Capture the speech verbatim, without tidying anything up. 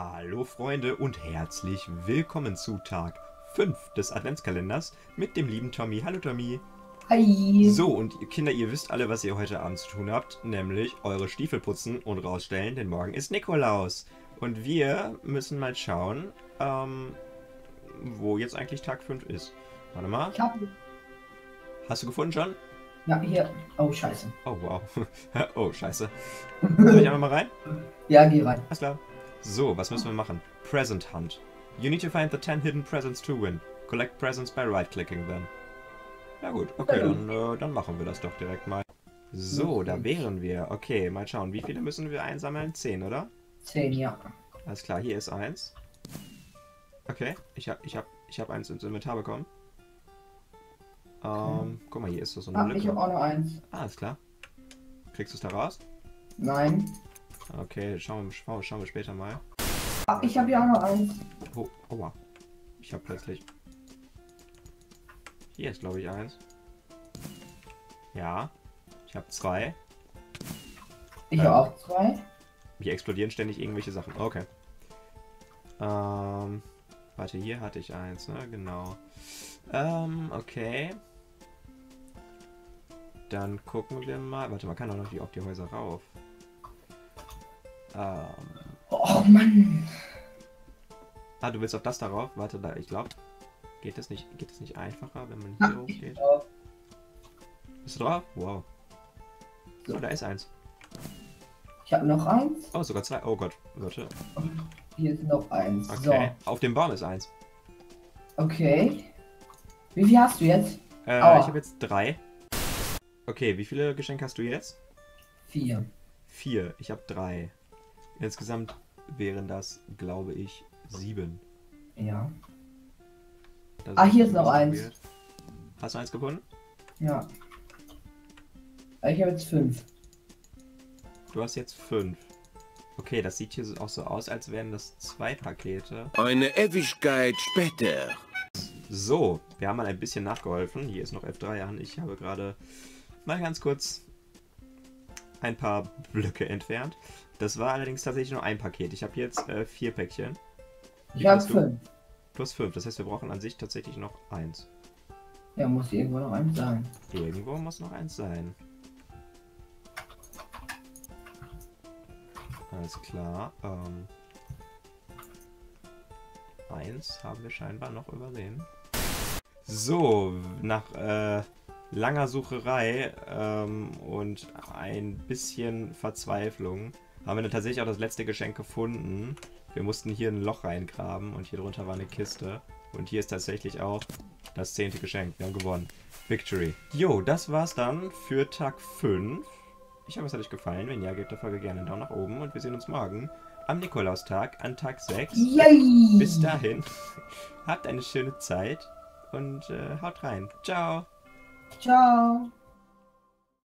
Hallo Freunde und herzlich willkommen zu Tag fünf des Adventskalenders mit dem lieben Tommy. Hallo Tommy. Hi. So, und ihr Kinder, ihr wisst alle, was ihr heute Abend zu tun habt, nämlich eure Stiefel putzen und rausstellen, denn morgen ist Nikolaus. Und wir müssen mal schauen, ähm, wo jetzt eigentlich Tag fünf ist. Warte mal. Ich hab... Hast du gefunden, John? Ja, hier. Oh, scheiße. Oh, wow. Oh, scheiße. Soll ich einfach mal rein? Ja, geh rein. Alles klar. So, was müssen wir machen? Present Hunt. You need to find the ten hidden presents to win. Collect presents by right-clicking them. Ja gut, okay, dann, äh, dann machen wir das doch direkt mal. So, da wären wir. Okay, mal schauen. Wie viele müssen wir einsammeln? Zehn, oder? Zehn, ja. Alles klar, hier ist eins. Okay, ich hab, ich hab, ich hab eins ins Inventar bekommen. Ähm, okay. Guck mal, hier ist so eine Ah, Lücke. ich hab auch noch eins. Ah, alles klar. Kriegst du es da raus? Nein. Okay, schauen wir, schauen, schauen wir später mal. Ah, ich hab ja auch noch eins. Oh, aua. Ich hab plötzlich... Hier ist, glaube ich, eins. Ja. Ich habe zwei. Ich ähm, hab auch zwei. Hier explodieren ständig irgendwelche Sachen. Okay. Ähm... Warte, hier hatte ich eins, ne? Genau. Ähm, okay. Dann gucken wir mal. Warte, man kann auch noch die, auf die Häuser rauf. Ähm. Oh Mann. Ah, du willst auf das darauf? Warte, da, ich glaube. Geht das nicht, geht das nicht einfacher, wenn man hier Ah, hochgeht? drauf. Bist du drauf? Wow. So. Oh, da ist eins. Ich hab noch eins. Oh, sogar zwei. Oh Gott, warte. Und hier ist noch eins. Okay. So. Auf dem Baum ist eins. Okay. Wie viel hast du jetzt? Äh, Aua. ich habe jetzt drei. Okay, wie viele Geschenke hast du jetzt? Vier. Vier. Ich habe drei. Insgesamt wären das, glaube ich, sieben. Ja. Das Ah, hier ist noch eins. Weird. Hast du eins gefunden? Ja. Ich habe jetzt fünf. Du hast jetzt fünf. Okay, das sieht hier auch so aus, als wären das zwei Pakete. Eine Ewigkeit später. So, wir haben mal ein bisschen nachgeholfen. Hier ist noch F drei an. Ich habe gerade mal ganz kurz ein paar Blöcke entfernt. Das war allerdings tatsächlich nur ein Paket. Ich habe jetzt äh, vier Päckchen. Ich habe fünf. Plus fünf. Das heißt, wir brauchen an sich tatsächlich noch eins. Ja, muss irgendwo noch eins sein. Irgendwo muss noch eins sein. Alles klar. Ähm, eins haben wir scheinbar noch übersehen. So, nach äh, langer Sucherei ähm, und ein bisschen Verzweiflung haben wir dann tatsächlich auch das letzte Geschenk gefunden. Wir mussten hier ein Loch reingraben und hier drunter war eine Kiste. Und hier ist tatsächlich auch das zehnte Geschenk. Wir haben gewonnen. Victory. Jo, das war's dann für Tag fünf. Ich hoffe, es hat euch gefallen. Wenn ja, gebt der Folge gerne einen Daumen nach oben. Und wir sehen uns morgen am Nikolaustag an Tag sechs. Yay! Bis dahin, habt eine schöne Zeit und äh, haut rein. Ciao! Ciao!